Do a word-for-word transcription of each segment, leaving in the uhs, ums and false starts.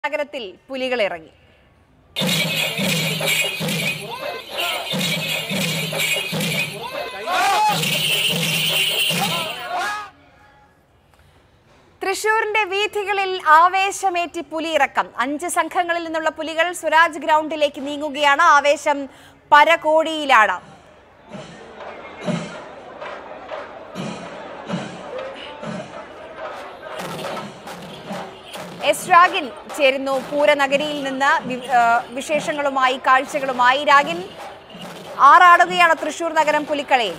നഗരത്തിൽ പുലികൾ ഇറങ്ങി. തൃശൂരിന്റെ വീഥികളിൽ ആവേശമേറ്റി പുലിയിറക്കം. അഞ്ച് സംഘങ്ങളിൽ നിന്നുള്ള പുലികൾ സ്വരാജ് ഗ്രൗണ്ടിലേക്ക് നീങ്ങുകയാണ്. ആവേശം പരകോടിയിലാണ്. എസ് രാഗിൻ ചേരുന്നു പൂരനഗരിയിൽ നിന്ന് വിശേഷങ്ങളുമായി കാഴ്ചകളുമായി. രാഗിൻ, ആറാടുകയാണ് തൃശൂർ നഗരം പുലിക്കളയിൽ.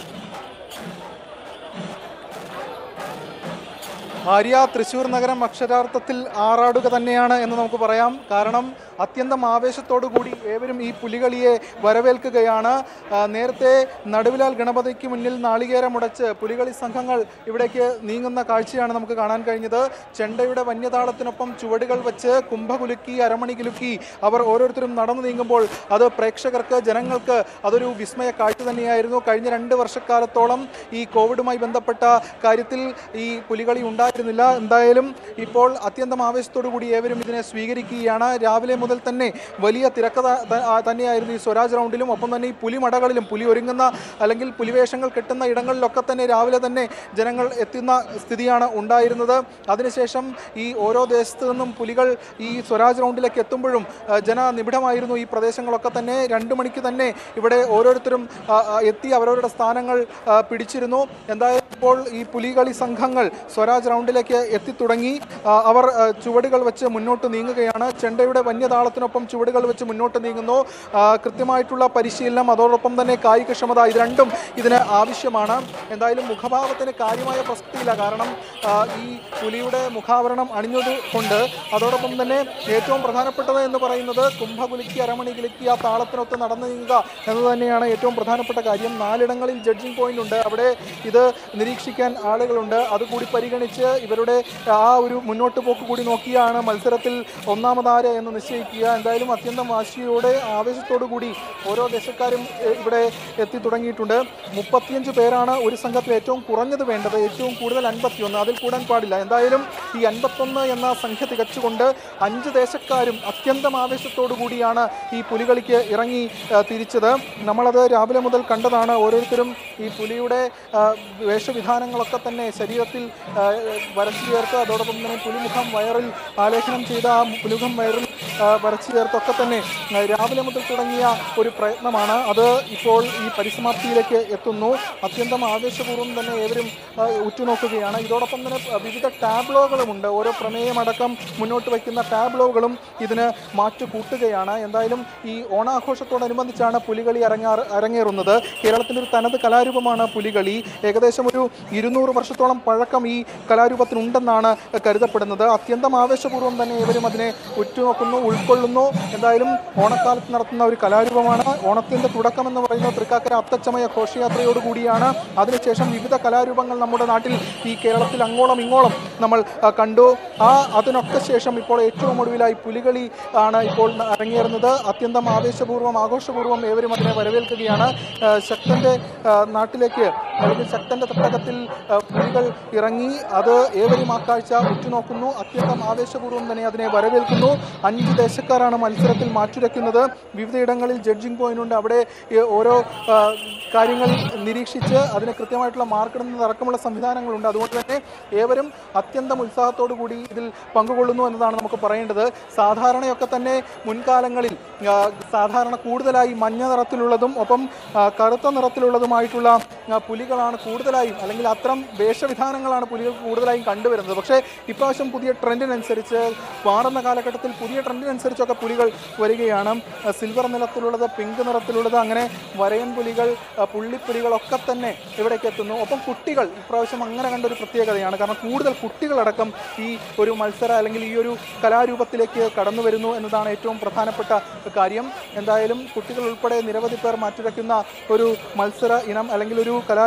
ആര്യ, തൃശ്ശൂർ നഗരം അക്ഷരാർത്ഥത്തിൽ ആറാടുക തന്നെയാണ് എന്ന് നമുക്ക് പറയാം. കാരണം അത്യന്തം ആവേശത്തോടു കൂടി ഏവരും ഈ പുലികളിയെ വരവേൽക്കുകയാണ്. നേരത്തെ നടുവിലാൽ ഗണപതിക്ക് മുന്നിൽ നാളികേരമുടച്ച് പുലികളി സംഘങ്ങൾ ഇവിടേക്ക് നീങ്ങുന്ന കാഴ്ചയാണ് നമുക്ക് കാണാൻ കഴിഞ്ഞത്. ചെണ്ടയുടെ വന്യതാളത്തിനൊപ്പം ചുവടുകൾ വെച്ച് കുംഭകുലുക്കി അരമണി കുലുക്കി അവർ ഓരോരുത്തരും നടന്നു നീങ്ങുമ്പോൾ അത് പ്രേക്ഷകർക്ക്, ജനങ്ങൾക്ക് അതൊരു വിസ്മയ കാഴ്ച തന്നെയായിരുന്നു. കഴിഞ്ഞ രണ്ട് വർഷക്കാലത്തോളം ഈ കോവിഡുമായി ബന്ധപ്പെട്ട കാര്യത്തിൽ ഈ പുലികളി ഉണ്ടായിരുന്നില്ല. എന്തായാലും ഇപ്പോൾ അത്യന്തം ആവേശത്തോടു കൂടി ഏവരും ഇതിനെ സ്വീകരിക്കുകയാണ്. രാവിലെ മുതൽ തന്നെ വലിയ തിരക്ക് തന്നെയായിരുന്നു ഈ സ്വരാജ് റൗണ്ടിലും. ഒപ്പം തന്നെ ഈ പുലിമടകളിലും, പുലി ഒരുങ്ങുന്ന അല്ലെങ്കിൽ പുലിവേഷങ്ങൾ കെട്ടുന്ന ഇടങ്ങളിലൊക്കെ തന്നെ രാവിലെ തന്നെ ജനങ്ങൾ എത്തുന്ന സ്ഥിതിയാണ് ഉണ്ടായിരുന്നത്. അതിനുശേഷം ഈ ഓരോ ദേശത്തു നിന്നും പുലികൾ ഈ സ്വരാജ് റൗണ്ടിലേക്ക് എത്തുമ്പോഴും ജനനിബിഡമായിരുന്നു ഈ പ്രദേശങ്ങളൊക്കെ തന്നെ. രണ്ടു മണിക്ക് തന്നെ ഇവിടെ ഓരോരുത്തരും എത്തി അവരവരുടെ സ്ഥാനങ്ങൾ പിടിച്ചിരുന്നു. എന്തായാലും ഇപ്പോൾ ഈ പുലികളി സംഘങ്ങൾ സ്വരാജ് റൗണ്ടിലേക്ക് എത്തിത്തുടങ്ങി. അവർ ചുവടുകൾ വെച്ച് മുന്നോട്ട് നീങ്ങുകയാണ്. ചെണ്ടയുടെ വന്യതാളത്തിനൊപ്പം ചുവടുകൾ വെച്ച് മുന്നോട്ട് നീങ്ങുന്നു. കൃത്യമായിട്ടുള്ള പരിശീലനം, അതോടൊപ്പം തന്നെ കായികക്ഷമത, ഇത് രണ്ടും ഇതിന് ആവശ്യമാണ്. എന്തായാലും മുഖഭാവത്തിന് കാര്യമായ പ്രസക്തിയില്ല. കാരണം ഈ പുലിയുടെ മുഖാവരണം അണിഞ്ഞത് കൊണ്ട്. അതോടൊപ്പം തന്നെ ഏറ്റവും പ്രധാനപ്പെട്ടത് എന്ന് പറയുന്നത് കുംഭകുലുക്കി അരമണി കുലുക്കി ആ താളത്തിനൊത്ത് നടന്നു നീങ്ങുക എന്ന് തന്നെയാണ് ഏറ്റവും പ്രധാനപ്പെട്ട കാര്യം. നാലിടങ്ങളിൽ ജഡ്ജിങ് പോയിന്റ് ഉണ്ട്. അവിടെ ഇത് നിരീക്ഷിക്കാൻ ആളുകളുണ്ട്. അതുകൂടി പരിഗണിച്ച് ഇവരുടെ ആ ഒരു മുന്നോട്ട് പോക്ക് കൂടി നോക്കിയാണ് മത്സരത്തിൽ ഒന്നാമതാര് എന്ന് നിശ്ചയിക്കുക. എന്തായാലും അത്യന്തം വാശിയോടെ ആവേശത്തോടു കൂടി ഓരോ ദേശക്കാരും ഇവിടെ എത്തി തുടങ്ങിയിട്ടുണ്ട്. മുപ്പത്തിയഞ്ച് പേരാണ് ഒരു സംഘത്തിൽ ഏറ്റവും കുറഞ്ഞത് വേണ്ടത്. ഏറ്റവും കൂടുതൽ അൻപത്തിയൊന്ന്, അതിൽ കൂടാൻ പാടില്ല. എന്തായാലും ഈ അൻപത്തൊന്ന് എന്ന സംഖ്യ തികച്ചുകൊണ്ട് അഞ്ച് ദേശക്കാരും അത്യന്തം ആവേശത്തോടു കൂടിയാണ് ഈ പുലികളിക്ക് ഇറങ്ങി തിരിച്ചത്. നമ്മളത് രാവിലെ മുതൽ കണ്ടതാണ്. ഓരോരുത്തരും ഈ പുലിയുടെ വേഷവിധാനങ്ങളൊക്കെ തന്നെ ശരീരത്തിൽ വരച്ചു ചേർത്ത്, അതോടൊപ്പം തന്നെ പുലിമുഖം വയറിൽ ആലേഖനം ചെയ്ത ആ പുലിമുഖം വയറിൽ വരച്ചു ചേർത്തൊക്കെ തന്നെ രാവിലെ മുതൽ തുടങ്ങിയ ഒരു പ്രയത്നമാണ്. അത് ഇപ്പോൾ ഈ പരിസമാപ്തിയിലേക്ക് എത്തുന്നു. അത്യന്തം ആവേശപൂർവ്വം തന്നെ ഏവരും ഉറ്റുനോക്കുകയാണ്. ഇതോടൊപ്പം തന്നെ വിവിധ ടാബ്ലോകളുമുണ്ട്. ഓരോ പ്രമേയമടക്കം മുന്നോട്ട് വയ്ക്കുന്ന ടാബ്ലോകളും ഇതിന് മാറ്റു കൂട്ടുകയാണ്. എന്തായാലും ഈ ഓണാഘോഷത്തോടനുബന്ധിച്ചാണ് പുലികളി അരങ്ങാറ് അരങ്ങേറുന്നത്. കേരളത്തിൻ്റെ ഒരു തനത് കലാരൂപമാണ് പുലികളി. ഏകദേശം ഒരു ഇരുന്നൂറ് വർഷത്തോളം പഴക്കം ഈ കലാരൂപത്തിനുണ്ടെന്നാണ് കരുതപ്പെടുന്നത്. അത്യന്തം ആവേശപൂർവ്വം തന്നെ ഏവരും അതിനെ ഉറ്റുനോക്കുന്നു, ഉൾക്കൊള്ളുന്നു. എന്തായാലും ഓണക്കാലത്ത് നടത്തുന്ന ഒരു കലാരൂപമാണ്. ഓണത്തിൻ്റെ തുടക്കം എന്ന് പറയുന്നത് തൃക്കാക്കര അത്തച്ചമയ ഘോഷയാത്രയോടുകൂടിയാണ്. അതിനുശേഷം വിവിധ കലാരൂപങ്ങൾ നമ്മുടെ നാട്ടിൽ ഈ കേരളത്തിൽ അങ്ങോളം ഇങ്ങോളം നമ്മൾ കണ്ടു. ആ അതിനൊക്കെ ശേഷം ഇപ്പോൾ ഏറ്റവും ഒടുവിലായി പുലികളി ആണ് ഇപ്പോൾ അരങ്ങേറുന്നത്. അത്യന്തം ആവേശപൂർവ്വം ആഘോഷപൂർവ്വം ഏവരും അതിനെ വരവേൽക്കുകയാണ്. ശക്തൻ്റെ നാട്ടിലേക്ക് അല്ലെങ്കിൽ ശക്തൻ്റെ തട്ടകത്തിൽ പുലികൾ ഇറങ്ങി. അത് ഏവരും ആ കാഴ്ച ഉറ്റുനോക്കുന്നു. അത്യന്തം ആവേശപൂർവ്വം തന്നെ അതിനെ വരവേൽക്കുന്നു. അഞ്ച് ദേശക്കാരാണ് മത്സരത്തിൽ മാറ്റുരയ്ക്കുന്നത്. വിവിധയിടങ്ങളിൽ ജഡ്ജിങ് പോയിന്റ് ഉണ്ട്. അവിടെ ഓരോ കാര്യങ്ങൾ നിരീക്ഷിച്ച് അതിന് കൃത്യമായിട്ടുള്ള മാർക്കിടുന്നത് അടക്കമുള്ള സംവിധാനങ്ങളുണ്ട്. അതുകൊണ്ട് തന്നെ ഏവരും അത്യന്തം ഉത്സാഹത്തോടു കൂടി ഇതിൽ പങ്കുകൊള്ളുന്നു എന്നതാണ് നമുക്ക് പറയേണ്ടത്. സാധാരണയൊക്കെ തന്നെ മുൻകാലങ്ങളിൽ സാധാരണ കൂടുതലായി മഞ്ഞ നിറത്തിലുള്ളതും ഒപ്പം കറുത്ത നിറത്തിലുള്ളതുമായിട്ടുള്ള പുലികളാണ് കൂടുതലായും, അല്ലെങ്കിൽ അത്തരം വേഷവിധാനങ്ങളാണ് പുലികൾ കൂടുതലായും കണ്ടുവരുന്നത്. പക്ഷേ ഇപ്രാവശ്യം പുതിയ ട്രെൻഡിനനുസരിച്ച്, മാറുന്ന കാലഘട്ടത്തിൽ പുതിയ ട്രെൻഡിനനുസരിച്ചൊക്കെ പുലികൾ വരികയാണ്. സിൽവർ നിറത്തിലുള്ളത്, പിങ്ക് നിറത്തിലുള്ളത്, അങ്ങനെ വരയൻ പുലികൾ, പുള്ളിപ്പുലികളൊക്കെ തന്നെ ഇവിടേക്ക് എത്തുന്നു. ഒപ്പം കുട്ടികൾ ഇപ്രാവശ്യം അങ്ങനെ കണ്ടൊരു പ്രത്യേകതയാണ്. കാരണം കൂടുതൽ കുട്ടികളടക്കം ഈ ഒരു മത്സര അല്ലെങ്കിൽ ഈ ഒരു കലാരൂപത്തിലേക്ക് കടന്നു വരുന്നു എന്നതാണ് ഏറ്റവും പ്രധാനപ്പെട്ട കാര്യം. എന്തായാലും കുട്ടികൾ ഉൾപ്പെടെ നിരവധി പേർ മാറ്റുരയ്ക്കുന്ന ഒരു മത്സര ഇനം അല്ലെങ്കിൽ ഒരു കലാരൂപം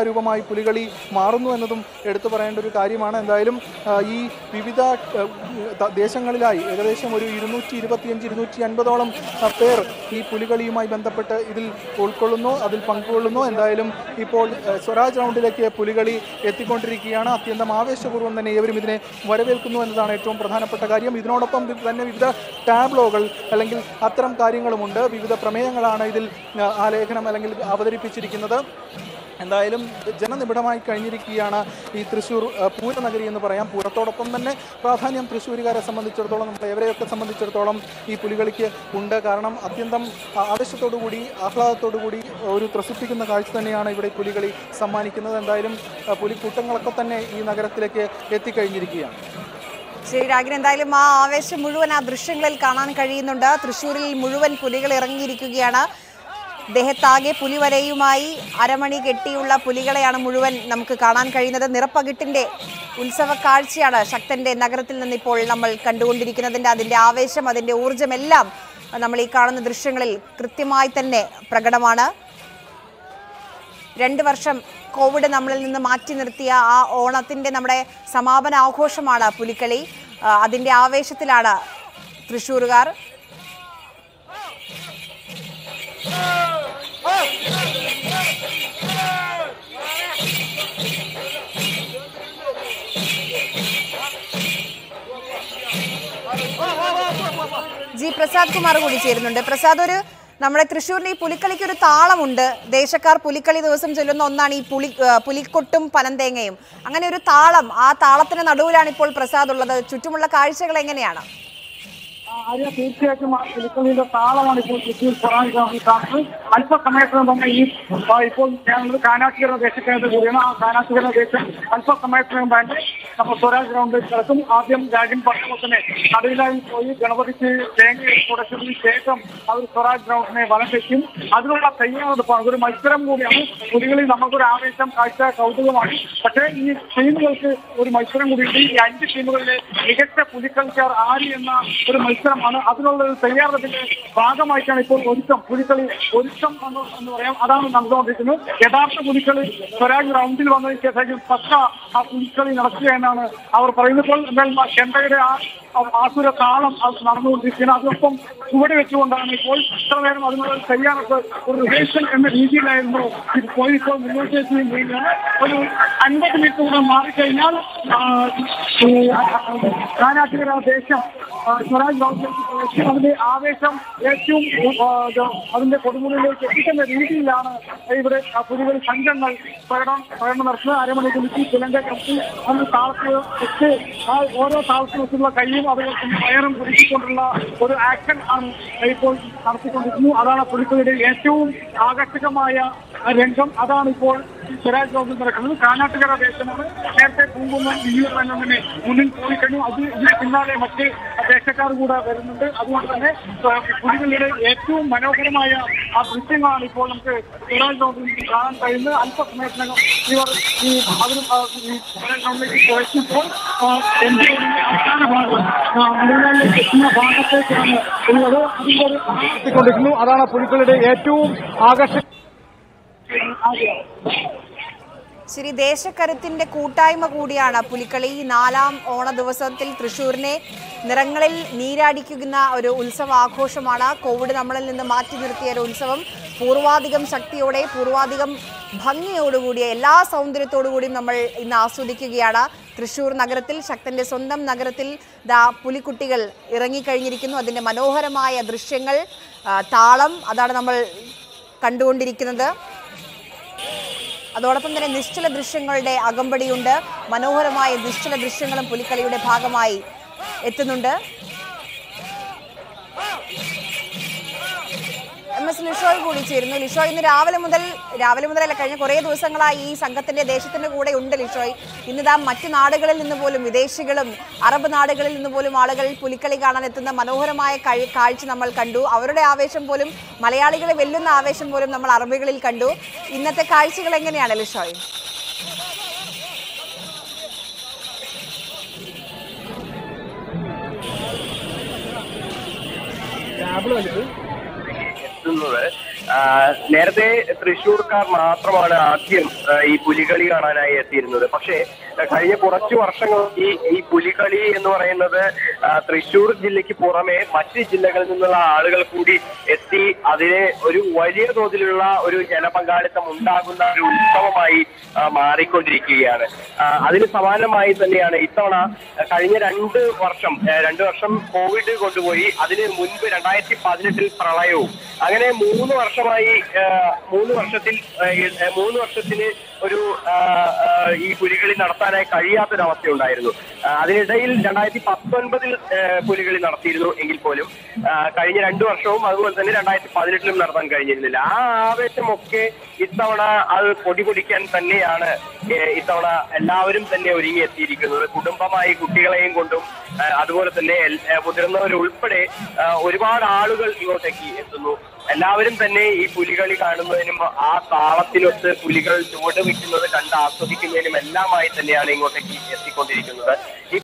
കലാരൂപമായി പുലികളി മാറുന്നു എന്നതും എടുത്തു പറയേണ്ട ഒരു കാര്യമാണ്. എന്തായാലും ഈ വിവിധ ദേശങ്ങളിലായി ഏകദേശം ഒരു ഇരുന്നൂറ്റി ഇരുപത്തിയഞ്ച് ഇരുന്നൂറ്റി അൻപതോളം പേർ ഈ പുലികളിയുമായി ബന്ധപ്പെട്ട് ഇതിൽ ഉൾക്കൊള്ളുന്നു, അതിൽ പങ്കുകൊള്ളുന്നു. എന്തായാലും ഇപ്പോൾ സ്വരാജ് റൗണ്ടിലേക്ക് പുലികളി എത്തിക്കൊണ്ടിരിക്കുകയാണ്. അത്യന്തം ആവേശപൂർവ്വം തന്നെ ഏവരും ഇതിനെ വരവേൽക്കുന്നു എന്നതാണ് ഏറ്റവും പ്രധാനപ്പെട്ട കാര്യം. ഇതിനോടൊപ്പം തന്നെ വിവിധ ടാബ്ലോകൾ അല്ലെങ്കിൽ അത്തരം കാര്യങ്ങളുമുണ്ട്. വിവിധ പ്രമേയങ്ങളാണ് ഇതിൽ ആലേഖനം അല്ലെങ്കിൽ അവതരിപ്പിച്ചിരിക്കുന്നത്. എന്തായാലും ജനനിബിഡമായി കഴിഞ്ഞിരിക്കുകയാണ് ഈ തൃശ്ശൂർ പൂരനഗരി എന്ന് പറയാം. പൂരത്തോടൊപ്പം തന്നെ പ്രാധാന്യം തൃശ്ശൂരുകാരെ സംബന്ധിച്ചിടത്തോളം, നമ്മൾ എവരെയൊക്കെ സംബന്ധിച്ചിടത്തോളം ഈ പുലികളിക്ക് ഉണ്ട്. കാരണം അത്യന്തം ആവേശത്തോടു കൂടി ആഹ്ലാദത്തോടു കൂടി ഒരു ത്രസിപ്പിക്കുന്ന കാഴ്ച തന്നെയാണ് ഇവിടെ പുലികളി സമ്മാനിക്കുന്നത്. എന്തായാലും പുലിക്കൂട്ടങ്ങളൊക്കെ തന്നെ ഈ നഗരത്തിലേക്ക് എത്തിക്കഴിഞ്ഞിരിക്കുകയാണ്. ശരി രാഗിൻ, എന്തായാലും ആ ആവേശം മുഴുവൻ ആ ദൃശ്യങ്ങളിൽ കാണാൻ കഴിയുന്നുണ്ട്. തൃശ്ശൂരിൽ മുഴുവൻ പുലികൾ ഇറങ്ങിയിരിക്കുകയാണ്. ദേഹത്താകെ പുലിവരയുമായി അരമണി കെട്ടിയുള്ള പുലികളെയാണ് മുഴുവൻ നമുക്ക് കാണാൻ കഴിയുന്നത്. നിറപ്പകിട്ടിൻ്റെ ഉത്സവ കാഴ്ചയാണ് ശക്തൻ്റെ നഗരത്തിൽ നിന്നിപ്പോൾ നമ്മൾ കണ്ടുകൊണ്ടിരിക്കുന്നതിൻ്റെ അതിൻ്റെ ആവേശം, അതിൻ്റെ ഊർജ്ജമെല്ലാം നമ്മൾ ഈ കാണുന്ന ദൃശ്യങ്ങളിൽ കൃത്യമായി തന്നെ പ്രകടമാണ്. രണ്ട് വർഷം കോവിഡ് നമ്മളിൽ നിന്ന് മാറ്റി നിർത്തിയ ആ ഓണത്തിൻ്റെ നമ്മുടെ സമാപന ആഘോഷമാണ് പുലിക്കളി. അതിൻ്റെ ആവേശത്തിലാണ് തൃശ്ശൂരുകാർ. ജി പ്രസാദ് കുമാർ കൂടി ചേരുന്നുണ്ട്. പ്രസാദ്, ഒരു നമ്മുടെ തൃശ്ശൂരിന് ഈ പുലിക്കളിക്ക് ഒരു താളമുണ്ട്. ദേശക്കാർ പുലിക്കളി ദിവസം ചൊല്ലുന്ന ഒന്നാണ് ഈ പുലി പുലിക്കൊട്ടും പനന്തേങ്ങയും. അങ്ങനെ ഒരു താളം, ആ താളത്തിന് നടുവിലാണ് ഇപ്പോൾ പ്രസാദ് ഉള്ളത്. ചുറ്റുമുള്ള കാഴ്ചകൾ എങ്ങനെയാണ്? ആര്യ തീർച്ചയായിട്ടും പുലിക്കളിയുടെ താളമാണ് ഇപ്പോൾ തൃശ്ശൂർ സ്വരാജ് ഗ്രൗണ്ടിൽ കാണുന്നത്. അല്പസമയത്തിന് തന്നെ ഈ ഇപ്പോൾ ഞങ്ങൾ കാനാശീകരണ ദേശക്കേന്ദ്രം കൂടിയാണ്. ആ കാനാശീകരണ ദേശം അല്പസമയത്തിനും തന്നെ നമ്മൾ സ്വരാജ് ഗ്രൗണ്ടിൽ കിടക്കും. ആദ്യം രാഗിൻ പറഞ്ഞ തന്നെ നടുവിലായി പോയി ഗണപതിക്ക് തേങ്ങ തുടച്ചതിന് ശേഷം അവർ സ്വരാജ് ഗ്രൗണ്ടിനെ വലം വയ്ക്കും. അതിനുള്ള തയ്യാറെടുപ്പാണ്. അതൊരു മത്സരം കൂടിയാണ്. പുലികളിൽ നമുക്കൊരു ആവേശം, കാഴ്ച, കൗതുകമാണ്. പക്ഷേ ഈ ടീമുകൾക്ക് ഒരു മത്സരം കൂടിയുണ്ട്. ഈ അഞ്ച് ടീമുകളിലെ മികച്ച പുലിക്കളിക്കാർ ആര് എന്ന ഒരു മത്സരമാണ്. അതിനുള്ള ഒരു തയ്യാറെടുപ്പിന്റെ ഭാഗമായിട്ടാണ് ഇപ്പോൾ ഒരുക്കം, പുലിക്കളി ഒരുക്കം എന്ന് പറയാം, അതാണ് നടന്നുകൊണ്ടിരിക്കുന്നത്. യഥാർത്ഥ പുലിക്കളി സ്വരാജ് റൗണ്ടിൽ വന്നതിന് ശേഷം പക്ക ആ പുലിക്കളി നടക്കുക എന്നാണ് അവർ പറയുന്നത്. ഇപ്പോൾ എന്തായാലും ചെണ്ടയുടെ ആ ആസുര താളം അത് നടന്നുകൊണ്ടിരിക്കുന്നത്. അതിനൊപ്പം ചുവട് വെച്ചുകൊണ്ടാണ് ഇപ്പോൾ ഇത്ര നേരം അതിനുള്ള തയ്യാറെടുപ്പ് ഒരു റിഹേഴ്സൽ എന്ന രീതിയിലായിരുന്നു ഇത് പോയി ഇപ്പോൾ മുന്നോട്ടേക്ക് നീങ്ങുകയാണ്. ഒരു അൻപത് മിനിറ്റ് കൂടെ മാറിക്കഴിഞ്ഞാൽ കാനാശീകര ദേശം സ്വരാജ് റൗണ്ടിലേക്ക് അതിന്റെ ആവേശം ഏറ്റവും അതിന്റെ കൊടുമുടിയിലേക്ക് എത്തിക്കുന്ന രീതിയിലാണ് ഇവിടെ പുലികൾ സംഘങ്ങൾ പ്രകടനം പ്രകടനം നടത്തുന്നത്. അരമണിക്ക് വിളിച്ച് ചിലങ്ക കത്തി അന്ന് താളത്തിൽ വെച്ച് ആ ഓരോ താളത്തിൽ വെച്ചുള്ള കൈയും അതുപോലെ വയറും കുടിച്ചുകൊണ്ടുള്ള ഒരു ആക്ഷൻ ആണ് ഇപ്പോൾ നടത്തിക്കൊണ്ടിരിക്കുന്നു. അതാണ് പുലിക്കളിയുടെ ഏറ്റവും ആകർഷകമായ രംഗം. അതാണ് ഇപ്പോൾ സ്വരാജ് ഗ്രൗണ്ടിൽ നടക്കുന്നത്. കാനാട്ടുകര ദേശമാണ്. നേരത്തെ പൂങ്കുന്നം വിയ്യൂർ എന്ന തന്നെ മുന്നിൽ പോയി കഴിഞ്ഞു. അത് ഇതിന് പിന്നാലെ മറ്റ് ദേശക്കാർ കൂടെ വരുന്നുണ്ട്. അതുകൊണ്ട് തന്നെ പുലികളുടെ ഏറ്റവും മനോഹരമായ ആ ദൃശ്യങ്ങളാണ് ഇപ്പോൾ നമുക്ക് സ്വരാജ് ഗ്രൗണ്ടിൽ കാണാൻ കഴിയുന്നത്. അല്പസമയത്തിനകം ഇവർ ഈ അവരും ഈ സ്വരാജ് ഗ്രൗണ്ടിലേക്ക് പോയപ്പോൾ എം പി റോഡിന്റെ അവസാന ഭാഗം മലയാളിലേക്ക് എത്തുന്ന ഭാഗത്തേക്കാണ് ഉള്ളത്. അതിന്റെ അതാണ് പുലികളുടെ ഏറ്റവും ആകർഷക. ശരി, ദേശക്കരുത്തിന്റെ കൂട്ടായ്മ കൂടിയാണ് പുലിക്കളി. നാലാം ഓണ ദിവസത്തിൽ തൃശ്ശൂരിനെ നിറങ്ങളിൽ നീരാടിക്കുന്ന ഒരു ഉത്സവാഘോഷമാണ്. കോവിഡ് നമ്മളിൽ നിന്ന് മാറ്റി നിർത്തിയ ഒരു ഉത്സവം പൂർവാധികം ശക്തിയോടെ, പൂർവാധികം ഭംഗിയോടുകൂടിയ, എല്ലാ സൗന്ദര്യത്തോടു കൂടിയും നമ്മൾ ഇന്ന് ആസ്വദിക്കുകയാണ്. തൃശ്ശൂർ നഗരത്തിൽ, ശക്തന്റെ സ്വന്തം നഗരത്തിൽ ദാ പുലിക്കുട്ടികൾ ഇറങ്ങിക്കഴിഞ്ഞിരിക്കുന്നു. അതിൻ്റെ മനോഹരമായ ദൃശ്യങ്ങൾ, താളം, അതാണ് നമ്മൾ കണ്ടുകൊണ്ടിരിക്കുന്നത്. അതോടൊപ്പം തന്നെ നിശ്ചല ദൃശ്യങ്ങളുടെ അകമ്പടിയുണ്ട്. മനോഹരമായ നിശ്ചല ദൃശ്യങ്ങളും പുലിക്കളിയുടെ ഭാഗമായി എത്തുന്നുണ്ട്. എം എസ് ലിഷോയ് കൂടി ചേരുന്നു. ലിഷോയ്, ഇന്ന് രാവിലെ മുതൽ രാവിലെ മുതലല്ല കഴിഞ്ഞ കുറേ ദിവസങ്ങളായി ഈ സംഘത്തിന്റെ ദേശത്തിന്റെ കൂടെ ഉണ്ട് ലിഷോയ്. ഇന്നിതാ മറ്റു നാടുകളിൽ നിന്ന് പോലും, വിദേശികളും അറബ് നാടുകളിൽ നിന്ന് പോലും ആളുകൾ പുലിക്കളി കാണാൻ എത്തുന്ന മനോഹരമായ കാഴ്ച നമ്മൾ കണ്ടു. അവരുടെ ആവേശം പോലും, മലയാളികളെ വെല്ലുന്ന ആവേശം പോലും നമ്മൾ അറബികളിൽ കണ്ടു. ഇന്നത്തെ കാഴ്ചകൾ എങ്ങനെയാണ് ലിഷോയ്? നേരത്തെ തൃശ്ശൂർക്കാർ മാത്രമാണ് ആദ്യം ഈ പുലികളി കാണാനായി എത്തിയിരുന്നത്. പക്ഷേ കഴിഞ്ഞ കുറച്ചു വർഷങ്ങൾ ഈ ഈ പുലികളി എന്ന് പറയുന്നത് തൃശ്ശൂർ ജില്ലയ്ക്ക് പുറമെ മറ്റ് ജില്ലകളിൽ നിന്നുള്ള ആളുകൾ കൂടി എത്തി അതിനെ ഒരു വലിയ തോതിലുള്ള ഒരു ജനപങ്കാളിത്തം ഉണ്ടാകുന്ന ഒരു ഉത്സവമായി മാറിക്കൊണ്ടിരിക്കുകയാണ്. അതിന് സമാനമായി തന്നെയാണ് ഇത്തവണ കഴിഞ്ഞ രണ്ട് വർഷം രണ്ട് വർഷം കോവിഡ് കൊണ്ടുപോയി, അതിന് മുൻപ് രണ്ടായിരത്തി പതിനെട്ടിൽ പ്രളയവും, അങ്ങനെ മൂന്ന് വർഷമായി മൂന്ന് വർഷത്തിൽ മൂന്ന് വർഷത്തിന് ഒരു ഈ പുലികളി നടത്താനായി കഴിയാത്തൊരവസ്ഥയുണ്ടായിരുന്നു. അതിനിടയിൽ രണ്ടായിരത്തി പത്തൊൻപതിൽ പുലികളി നടത്തിയിരുന്നു എങ്കിൽ പോലും കഴിഞ്ഞ രണ്ടു വർഷവും അതുപോലെ തന്നെ രണ്ടായിരത്തി പതിനെട്ടിലും നടത്താൻ കഴിഞ്ഞിരുന്നില്ല. ആ ആവേശമൊക്കെ ഇത്തവണ അത് പൊടിപൊടിക്കാൻ തന്നെയാണ് ഇത്തവണ എല്ലാവരും തന്നെ ഒരുങ്ങിയെത്തിയിരിക്കുന്നത്. കുടുംബമായി കുട്ടികളെയും കൊണ്ടും അതുപോലെ തന്നെ മുതിർന്നവരുൾപ്പെടെ ഒരുപാട് ആളുകൾ ഇങ്ങോട്ടേക്ക് എത്തുന്നു. എല്ലാവരും തന്നെ ഈ പുലികളി കാണുന്നതിനും ആ താളത്തിനൊത്ത് പുലികൾ ചുവട് വയ്ക്കുന്നത് കണ്ട് ആസ്വദിക്കുന്നതിനും എല്ലാമായി തന്നെയാണ് ഇങ്ങോട്ടേക്ക് എത്തിക്കൊണ്ടിരിക്കുന്നത്.